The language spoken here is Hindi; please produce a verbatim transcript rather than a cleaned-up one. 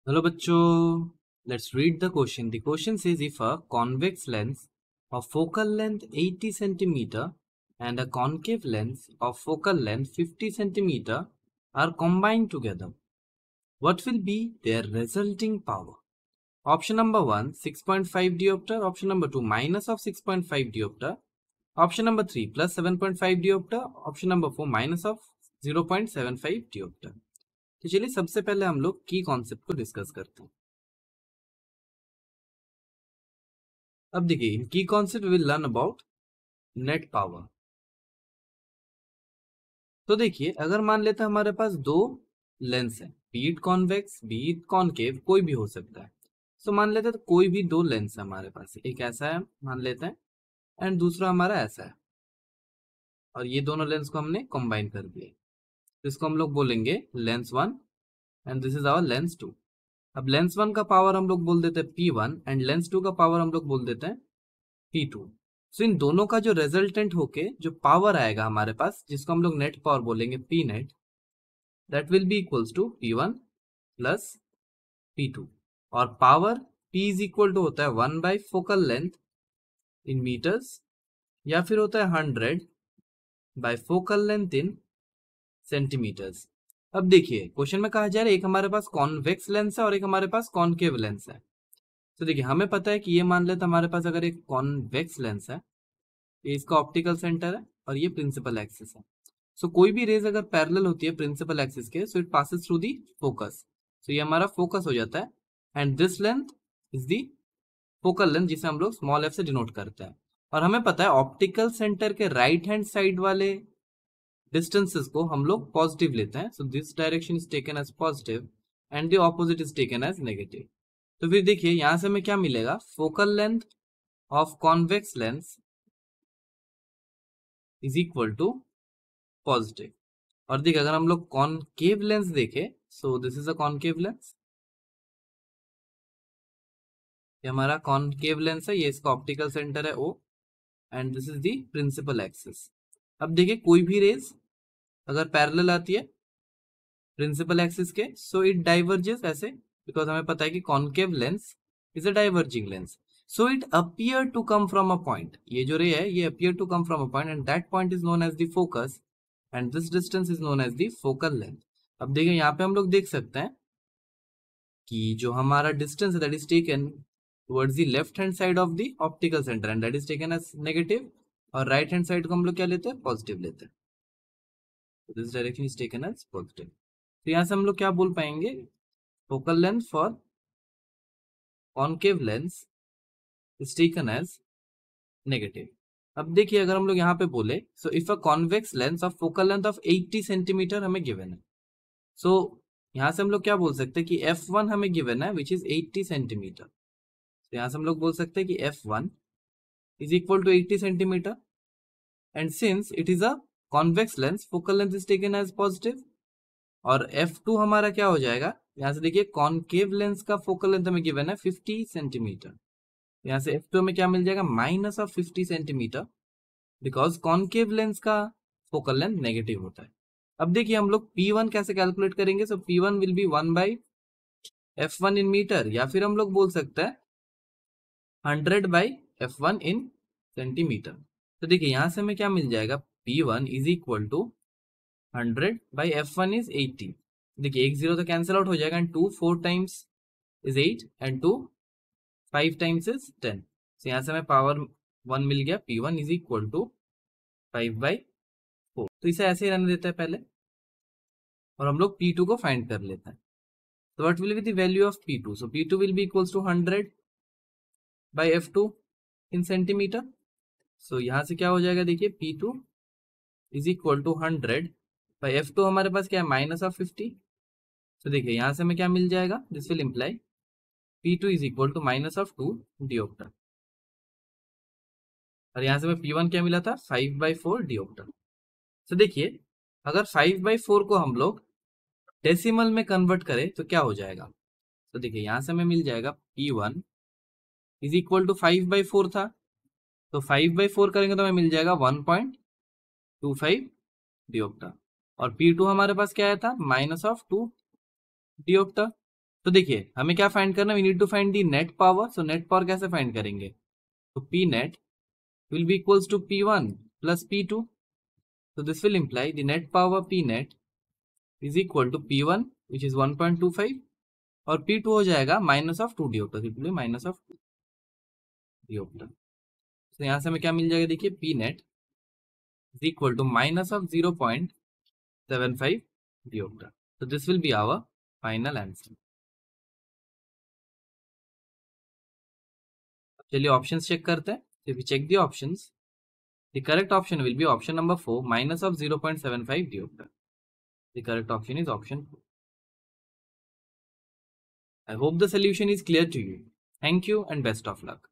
Hello bachcho, let's read the question. The question says if a convex lens of focal length eighty centimeter and a concave lens of focal length fifty centimeter are combined together, what will be their resulting power? Option number one, six point five diopter. Option number two, minus of six point five diopter. Option number three, plus seven point five diopter. Option number four, minus of zero point seven five diopter. तो चलिए सबसे पहले हम लोग की कॉन्सेप्ट को डिस्कस करते हैं। अब देखिए इन की concept will learn about net power. तो देखिए अगर मान लेते हैं हमारे पास दो लेंस है, बीट कॉन्वेक्स बीट कॉनकेव, कोई भी हो सकता है। तो मान लेते हैं तो कोई भी दो लेंस है हमारे पास, एक ऐसा है मान लेते हैं एंड दूसरा हमारा ऐसा है, और ये दोनों लेंस को हमने कंबाइन कर दिया, तो इसको हम लोग बोलेंगे lens one and this is our lens two. अब लेंस वन का पावर हम लोग बोल देते हैं P one and lens two का पावर हम लोग बोल देते हैं पी टू। सो इन दोनों का जो रिजल्टेंट होके जो पावर आएगा हमारे पास, जिसको हम लोग नेट पावर बोलेंगे P net, that will be equals to P one plus P two. और power P is equal to होता है one by focal length in metres, या फिर होता है hundred by focal length in centimetres. अब देखिए क्वेश्चन में कहा जा रहा है एक हमारे पास कॉन्वेक्स लेंस है और एक हमारे पास कॉनकेव लेंस है। तो देखिए हमें पता है कि ये मान लेते हमारे पास अगर एक कॉन्वेक्स लेंस है, ये इसका ऑप्टिकल सेंटर है और ये प्रिंसिपल एक्सिस है। सो so, कोई भी रेज अगर पैरेलल होती है प्रिंसिपल एक्सिस के, so it passes through the focus. So ये हमारा फोकस हो जाता है and this length is the focal length, जिसे हम लोग स्मॉल एफ से डिनोट करते हैं। और हमें पता है ऑप्टिकल सेंटर के राइट हैंड साइड वाले डिस्टेंसेस को हम लोग पॉजिटिव लेते हैं। So this direction is taken as positive and the opposite is taken as negative. तो फिर देखिए यहां से हमें क्या मिलेगा, focal length of convex lens is equal to positive. और देखिए अगर हम लोग कॉनकेव लेंस देखें, so this is a concave lens, ये हमारा कॉनकेव लेंस है, ये इसका ऑप्टिकल सेंटर है O and this is the principal axis. अब देखिए कोई भी रेज अगर पैरेलल आती है प्रिंसिपल एक्सिस के, सो इट डाइवर्जेस ऐसे, बिकॉज हमें पता है कि concave lens is a diverging lens. So it appear to come from a point, ये जो रे है ये appear to come from a point and that point is known as the focus and this distance is known as the focal length. अब देखिए यहाँ पे हम लोग देख सकते हैं कि जो हमारा डिस्टेंस है that is taken towards the left hand side of the optical centre and that is taken as negative, और राइट हैंड साइड को हम लोग क्या लेते हैं, पॉजिटिव लेते हैं। This direction is taken as positive. तो यहाँ से हम लोग क्या बोल पाएंगे, focal length for concave lens is taken as negative. अब देखिए अगर हम लोग यहाँ पे बोले, so if a convex lens of focal length of eighty centimetre हमें गिवन है, सो so, यहाँ से हम लोग क्या बोल सकते हैं कि एफ वन हमें गिवन है विच इज एटी सेंटीमीटर। तो यहाँ से हम लोग बोल सकते हैं कि F one is equal to eighty centimetre and since it is a convex lens focal length is taken as positive. और एफ टू हमारा क्या हो जाएगा, यहाँ से देखिए कॉनकेव लेंस का फोकल लेंथ हमें गिवन है फिफ्टी सेंटीमीटर, यहाँ से एफ टू में क्या मिल जाएगा, minus of fifty centimetre, because concave lens का फोकल लेंथ नेगेटिव होता है। अब देखिए हम लोग पी वन कैसे कैलकुलेट करेंगे, so P one will be one by F one in metre, या फिर हम लोग बोल सकते हैं hundred by F one in centimetre. तो देखिए यहाँ से हमें क्या मिल जाएगा, P one is equal to hundred by F one is eighty. देखिए एक जीरो तो कैंसिल आउट हो जाएगा and two four times is eight and two five times is ten. तो यहाँ से हमें पावर वन मिल गया, P one is equal to five by four. तो इसे ऐसे ही रहने देते हैं पहले और हम लोग पी टू को फाइंड कर लेते हैं। तो what will be the value of P two, so P two will be equals to hundred by F two in centimetre. So यहाँ से क्या हो जाएगा, देखिए P two is equal to hundred by F two हमारे पास क्या है, माइनस ऑफ फिफ्टी। तो देखिए यहाँ से हमें क्या मिल जाएगा, this will imply P two is equal to minus of two dioptre, और यहाँ से हमें पी वन क्या मिला था, फाइव बाई फोर डियोप्टर। तो देखिए अगर फाइव बाई फोर को हम लोग डेसिमल में कन्वर्ट करें तो क्या हो जाएगा, तो देखिए यहाँ से हमें मिल जाएगा P one is equal to five by four था, तो फाइव बाई फोर करेंगे तो हमें मिल जाएगा one point two five dioptre, और पी टू हमारे पास क्या आया था, माइनस ऑफ टू डियोप्टर। तो देखिए हमें क्या फाइंड करना, we need to find the net power. So net power कैसे फाइंड करेंगे, तो P net will be equals to P one plus P two. So this will imply the net power P net is equal to P one which is one point two five और P two हो जाएगा minus of two diopter, it will be minus of two diopter। तो यहाँ से हमें क्या मिल जाएगा, देखिए P net is equal to minus of zero point seven five diopter। So this will be our final answer। चलिए ऑप्शंस चेक करते हैं। If we check the options, the correct option will be option number four, minus of zero point seven five diopter। The correct option is option four। I hope the solution is clear to you. Thank you and best of luck।